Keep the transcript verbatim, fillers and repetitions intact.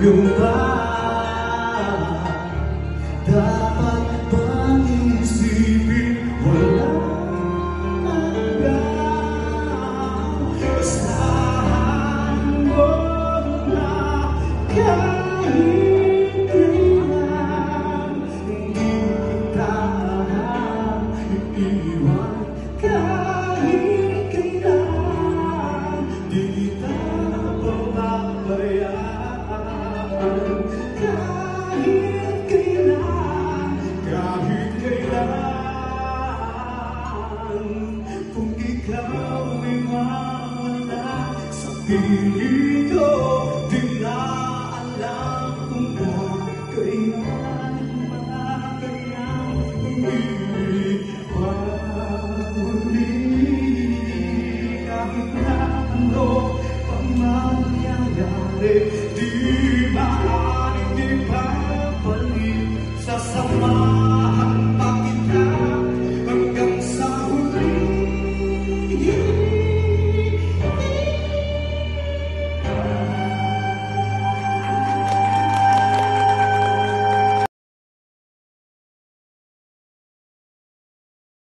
iyong ba dapat bang isipin walang hanggan? Bastahan mo na kahit kailan hindi kita iiwan, kahit kailan di kita pababayaan, kahit kailan, kahit kailan. Kung ikaw ay mawala sa piling ko, di na alam kung kailan makakayang umibig pa muli. Kahit na ano pang mangyayari,